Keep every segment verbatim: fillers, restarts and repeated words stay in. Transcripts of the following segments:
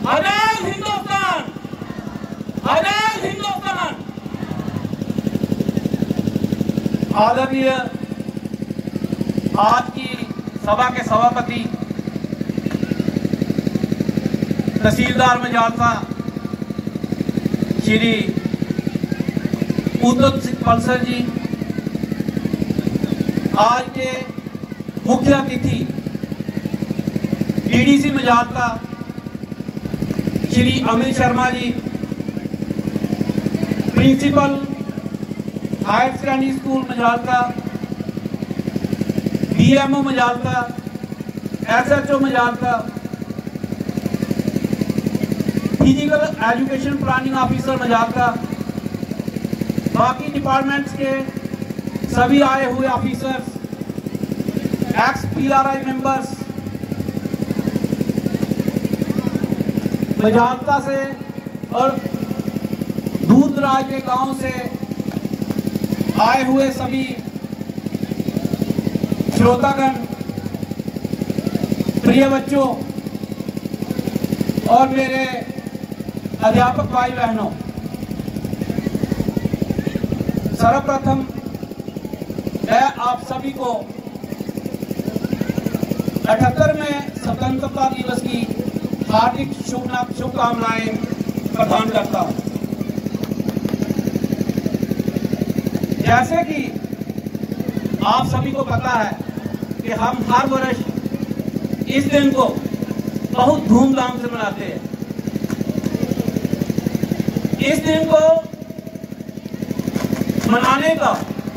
आजाद हिंदुस्तान, आजाद हिंदुस्तान। आदरणीय आज की सभा के सभापति तहसीलदार मजालसा श्री उद्दत सिंह पलसर जी, आज के मुख्य अतिथि DDC Majalsa Shri Amit Sharma ji, principal higher secondary school Majalsa, DMO Majalsa, SHO Majalsa, physical education planning officer Majalsa, बाकी डिपार्टमेंट्स के सभी आए हुए officers, ex PRI members, Majalsa से और दूर दराज के गांव से आए हुए सभी श्रोतागण, प्रिय बच्चों और मेरे अध्यापक भाई बहनों, सर्वप्रथम मैं आप सभी को अठहत्तरवें स्वतंत्रता दिवस की हार्दिक शुभकामनाएं प्रदान करता हूं। जैसे कि आप सभी को पता है कि हम हर वर्ष इस दिन को बहुत धूमधाम से मनाते हैं। इस दिन को मनाने का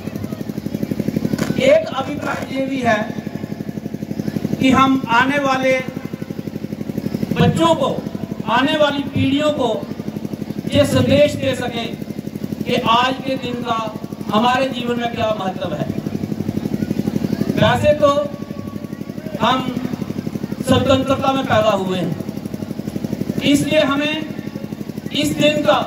एक अभिप्राय ये भी है कि हम आने वाले बच्चों को, आने वाली पीढ़ियों को ये संदेश दे सकें कि आज के दिन का हमारे जीवन में क्या महत्व है। वैसे तो हम स्वतंत्रता में पैदा हुए हैं, इसलिए हमें इस दिन का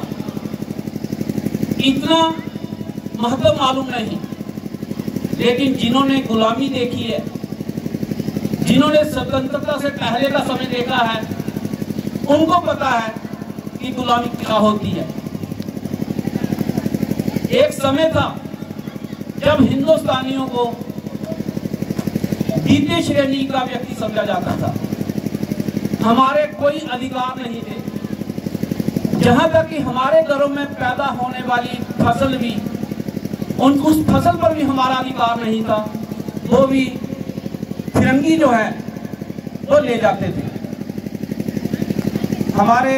इतना महत्व मालूम नहीं, लेकिन जिन्होंने गुलामी देखी है, जिन्होंने स्वतंत्रता से पहले का समय देखा है, उनको पता है कि गुलामी क्या होती है। एक समय था जब हिंदुस्तानियों को द्वितीय श्रेणी का व्यक्ति समझा जाता था, हमारे कोई अधिकार नहीं थे। जहां तक कि हमारे घरों में पैदा होने वाली फसल भी, उन उस फसल पर भी हमारा अधिकार नहीं था, वो भी फिरंगी जो है वो ले जाते थे। हमारे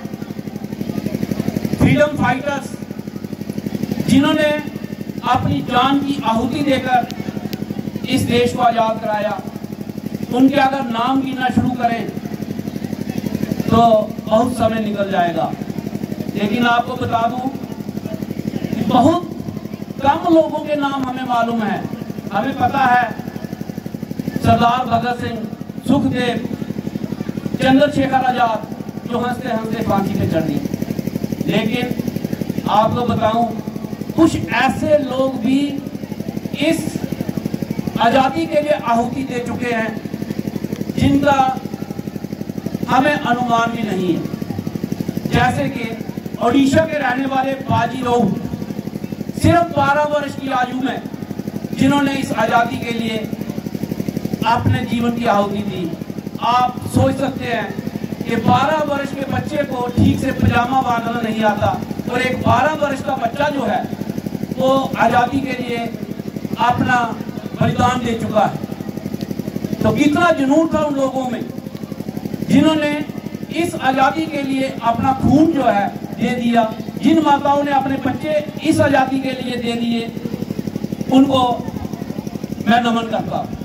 फ्रीडम फाइटर्स जिन्होंने अपनी जान की आहुति देकर इस देश को आजाद कराया, उनके अगर नाम गिनना शुरू करें तो बहुत समय निकल जाएगा। लेकिन आपको बता दूं कि बहुत कम लोगों के नाम हमें मालूम है। हमें पता है सरदार भगत सिंह, सुखदेव, चंद्रशेखर आजाद जो हंसते हंसते फांसी पे चढ़ गए। लेकिन आपको बताऊं, कुछ ऐसे लोग भी इस आजादी के लिए आहुति दे चुके हैं जिनका हमें अनुमान भी नहीं है। जैसे कि ओडिशा के रहने वाले बाजीराव, सिर्फ बारह वर्ष की आयु में जिन्होंने इस आजादी के लिए अपने जीवन की आहुति दी। आप सोच सकते हैं कि बारह वर्ष के बच्चे को ठीक से पजामा बांधना नहीं आता, और एक बारह वर्ष का बच्चा जो है वो आजादी के लिए अपना बलिदान दे चुका है। तो कितना जुनून था उन लोगों में जिन्होंने इस आजादी के लिए अपना खून जो है दे दिया। जिन माताओं ने अपने बच्चे इस आजादी के लिए दे दिए, उनको मैं नमन करता हूं।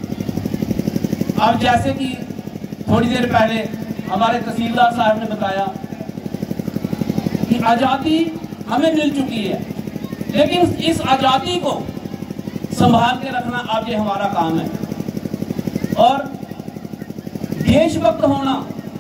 अब जैसे कि थोड़ी देर पहले हमारे तहसीलदार साहब ने बताया कि आजादी हमें मिल चुकी है, लेकिन इस आजादी को संभाल के रखना अब ये हमारा काम है। और देशभक्त होना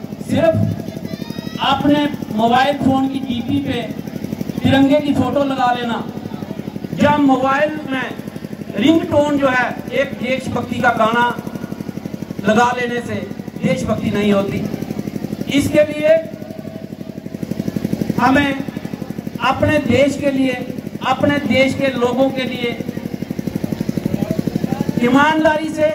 सिर्फ अपने मोबाइल फोन की डीपी पे तिरंगे की फोटो लगा लेना, या मोबाइल में रिंगटोन जो है एक देशभक्ति का गाना लगा लेने से देशभक्ति नहीं होती। इसके लिए हमें अपने देश के लिए, अपने देश के लोगों के लिए ईमानदारी से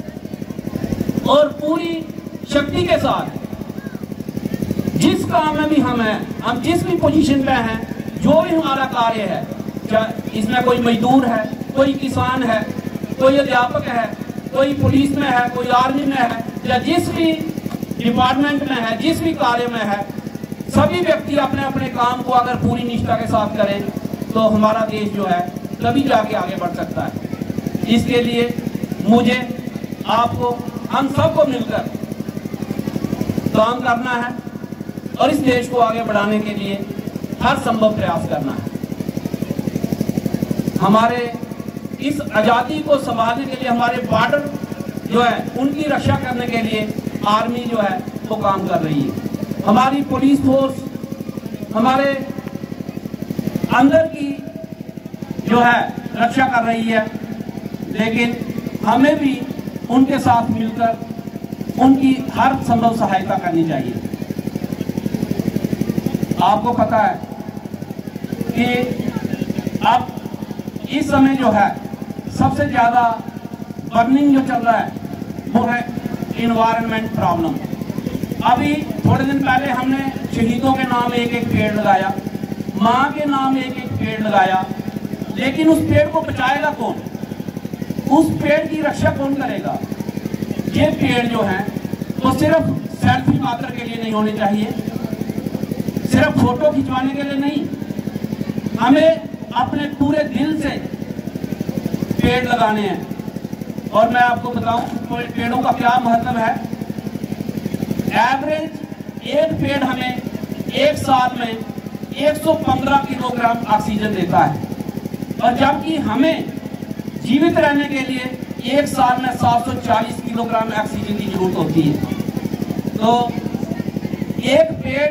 और पूरी शक्ति के साथ जिस काम में भी हम हैं, हम जिस भी पोजीशन पे हैं, जो भी हमारा कार्य है, चाहे इसमें कोई मजदूर है, कोई किसान है, कोई अध्यापक है, कोई पुलिस में है, कोई आर्मी में है, या जिस भी डिपार्टमेंट में है, जिस भी कार्य में है, सभी व्यक्ति अपने अपने काम को अगर पूरी निष्ठा के साथ करें तो हमारा देश जो है तभी जाके आगे बढ़ सकता है। इसके लिए मुझे, आपको, हम सबको मिलकर काम करना है और इस देश को आगे बढ़ाने के लिए हर संभव प्रयास करना है। हमारे इस आज़ादी को संभालने के लिए हमारे बॉर्डर जो है उनकी रक्षा करने के लिए आर्मी जो है वो काम कर रही है। हमारी पुलिस फोर्स हमारे अंदर की जो है रक्षा कर रही है, लेकिन हमें भी उनके साथ मिलकर उनकी हर संभव सहायता करनी चाहिए। आपको पता है कि अब इस समय जो है सबसे ज्यादा बर्निंग जो चल रहा है वो है इन्वायरमेंट प्रॉब्लम। अभी थोड़े दिन पहले हमने शहीदों के नाम एक एक पेड़ लगाया, माँ के नाम एक एक पेड़ लगाया, लेकिन उस पेड़ को बचाएगा कौन? उस पेड़ की रक्षा कौन करेगा? ये पेड़ जो हैं तो सिर्फ सेल्फी मात्र के लिए नहीं होने चाहिए, सिर्फ फोटो खिंचवाने के लिए नहीं, हमें अपने पूरे दिल से पेड़ लगाने हैं। और मैं आपको बताऊं पेड़ों का क्या महत्व है। एवरेज एक पेड़ हमें एक साल में एक सौ पंद्रह किलोग्राम ऑक्सीजन देता है, और जबकि हमें जीवित रहने के लिए एक साल में सात सौ चालीस किलोग्राम ऑक्सीजन की जरूरत होती है। तो एक पेड़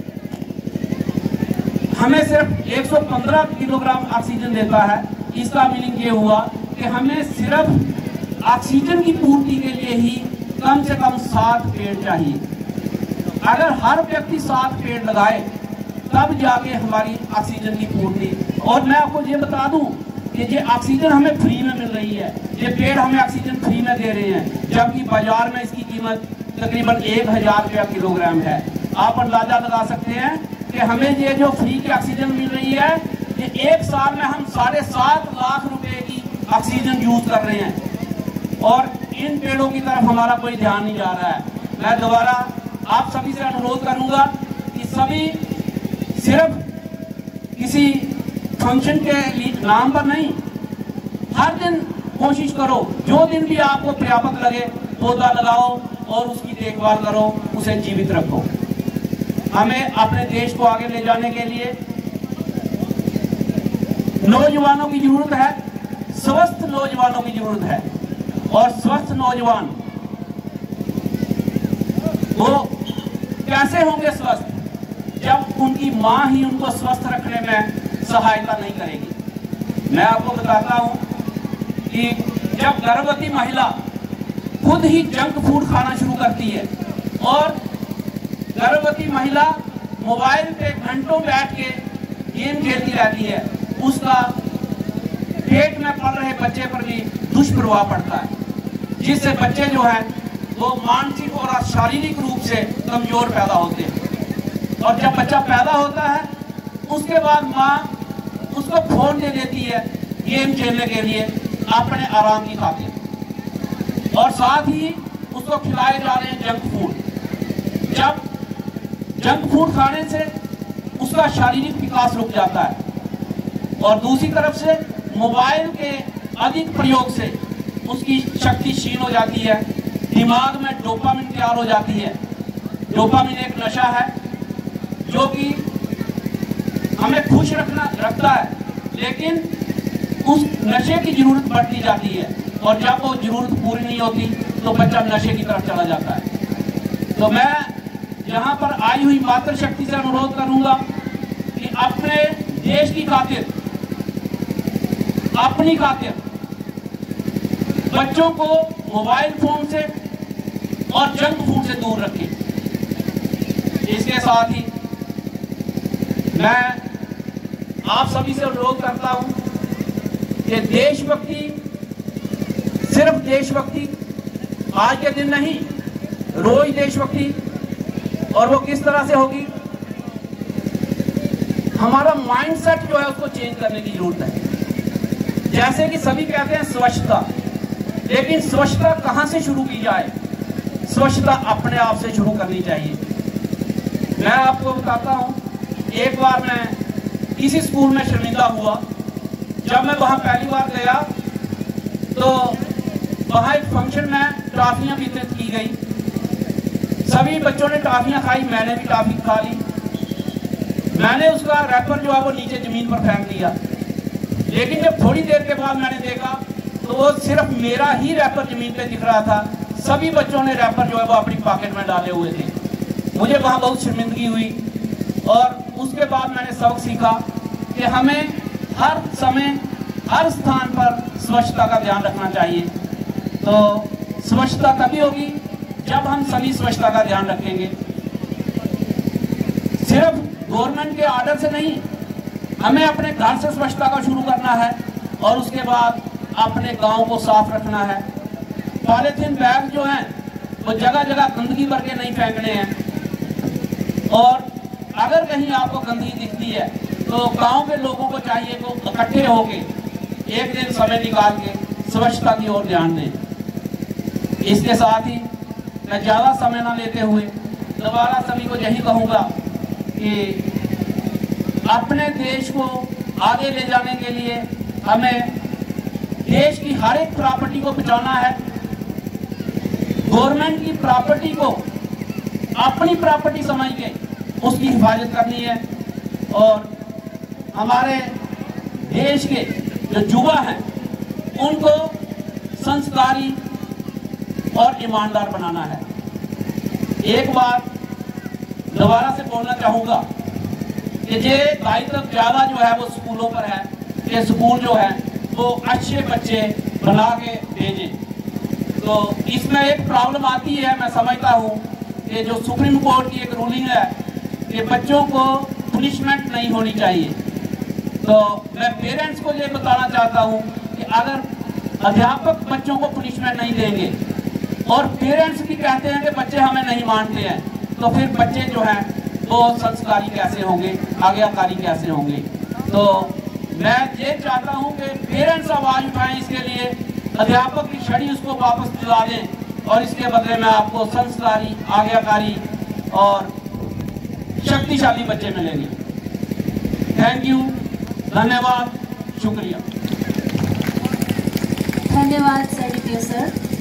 हमें सिर्फ एक सौ पंद्रह किलोग्राम ऑक्सीजन देता है। इसका मीनिंग ये हुआ कि हमें सिर्फ ऑक्सीजन की पूर्ति के लिए ही कम से कम सात पेड़ चाहिए। अगर हर व्यक्ति सात पेड़ लगाए तब जाके हमारी ऑक्सीजन की पूर्ति। और मैं आपको ये बता दूं कि ये ऑक्सीजन हमें फ्री में मिल रही है, ये पेड़ हमें ऑक्सीजन फ्री में दे रहे हैं, जबकि बाजार में इसकी कीमत तकरीबन एक हजार रुपया किलोग्राम है। आप अंदाजा लगा सकते हैं कि हमें ये जो फ्री की ऑक्सीजन मिल रही है, ये एक साल में हम साढ़े सात लाख रुपए की ऑक्सीजन यूज कर रहे हैं, और इन पेड़ों की तरफ हमारा कोई ध्यान नहीं जा रहा है। मैं दोबारा आप सभी से अनुरोध करूंगा कि सभी सिर्फ किसी फंक्शन के नाम पर नहीं, हर दिन कोशिश करो, जो दिन भी आपको पर्याप्त लगे पौधा लगाओ और उसकी देखभाल करो, उसे जीवित रखो। हमें अपने देश को आगे ले जाने के लिए नौजवानों की जरूरत है, स्वस्थ नौजवानों की जरूरत है। और स्वस्थ नौजवान वो कैसे होंगे स्वस्थ? जब उनकी मां ही उनको स्वस्थ रखने में सहायता नहीं करेगी। मैं आपको बताता हूं कि जब गर्भवती महिला खुद ही जंक फूड खाना शुरू करती है और गर्भवती महिला मोबाइल पे घंटों बैठ के गेम खेलती रहती है, उसका पेट में पल रहे बच्चे पर भी दुष्प्रभाव पड़ता है, जिससे बच्चे जो हैं वो मानसिक और शारीरिक रूप से कमजोर पैदा होते हैं। और जब बच्चा पैदा होता है उसके बाद माँ उसको फोन दे देती है गेम खेलने के लिए अपने आराम की खातिर, और साथ ही उसको खिलाए जा रहे हैं जंक फूड। जब जंक फूड खाने से उसका शारीरिक विकास रुक जाता है, और दूसरी तरफ से मोबाइल के अधिक प्रयोग से उसकी शक्ति क्षीण हो जाती है, दिमाग में डोपामिन तैयार हो जाती है। डोपामिन एक नशा है जो कि हमें खुश रखना रखता है, लेकिन उस नशे की जरूरत बढ़ती जाती है, और जब वो जरूरत पूरी नहीं होती तो बच्चा नशे की तरफ चला जाता है। तो मैं यहाँ पर आई हुई मातृशक्ति से अनुरोध करूंगा कि अपने देश की खातिर, अपनी खातिर बच्चों को मोबाइल फोन से और जंक फूड से दूर रखें। इसके साथ ही मैं आप सभी से अनुरोध करता हूं कि देशभक्ति, सिर्फ देशभक्ति आज के दिन नहीं, रोज देशभक्ति, और वो किस तरह से होगी, हमारा माइंडसेट जो है उसको चेंज करने की जरूरत है। जैसे कि सभी कहते हैं स्वच्छता, लेकिन स्वच्छता कहां से शुरू की जाए? स्वच्छता अपने आप से शुरू करनी चाहिए। मैं आपको बताता हूं, एक बार मैं किसी स्कूल में शर्मिंदा हुआ। जब मैं वहां पहली बार गया तो वहां एक फंक्शन में टॉफियां वितरित की गई। सभी बच्चों ने टॉफियां खाई, मैंने भी टॉफी खा ली। मैंने उसका रैपर जो है वो नीचे जमीन पर फेंक दिया, लेकिन जब थोड़ी देर के बाद मैंने देखा तो वो सिर्फ मेरा ही रैपर जमीन पे दिख रहा था। सभी बच्चों ने रैपर जो है वो अपनी पॉकेट में डाले हुए थे। मुझे वहाँ बहुत शर्मिंदगी हुई, और उसके बाद मैंने सबक सीखा कि हमें हर समय हर स्थान पर स्वच्छता का ध्यान रखना चाहिए। तो स्वच्छता तभी होगी जब हम सभी स्वच्छता का ध्यान रखेंगे। सिर्फ गवर्नमेंट के ऑर्डर से नहीं, हमें अपने घर से स्वच्छता का शुरू करना है और उसके बाद अपने गांव को साफ रखना है। पॉलीथीन बैग जो हैं वो जगह जगह गंदगी भर के नहीं फेंकने हैं, और अगर कहीं आपको गंदगी दिखती है तो गांव के लोगों को चाहिए को इकट्ठे होके एक दिन समय निकाल के स्वच्छता की ओर ध्यान दें। इसके साथ ही मैं ज़्यादा समय ना लेते हुए दोबारा सभी को यही कहूँगा कि अपने देश को आगे ले जाने के लिए हमें देश की हर एक प्रॉपर्टी को बचाना है। गवर्नमेंट की प्रॉपर्टी को अपनी प्रॉपर्टी समझ के उसकी हिफाजत करनी है, और हमारे देश के जो युवा हैं उनको संस्कारी और ईमानदार बनाना है। एक बार दोबारा से बोलना चाहूँगा कि ये दायित्व ज़्यादा जो है वो स्कूलों पर है कि स्कूल जो है वो अच्छे बच्चे बना के भेजें। तो इसमें एक प्रॉब्लम आती है, मैं समझता हूँ कि जो सुप्रीम कोर्ट की एक रूलिंग है कि बच्चों को पनिशमेंट नहीं होनी चाहिए। तो मैं पेरेंट्स को ये बताना चाहता हूँ कि अगर अध्यापक बच्चों को पनिशमेंट नहीं देंगे और पेरेंट्स भी कहते हैं कि बच्चे हमें नहीं मानते हैं, तो फिर बच्चे जो हैं वो संस्कारी कैसे होंगे, आज्ञाकारी कैसे होंगे। तो मैं ये चाहता हूँ कि पेरेंट्स आवाज़ उठाएं इसके लिए, अध्यापक की छड़ी उसको वापस दिला दें, और इसके बदले में आपको संस्कारी, आज्ञाकारी और शक्तिशाली बच्चे मिलेंगे। थैंक यू, धन्यवाद, शुक्रिया। धन्यवाद सर, सर।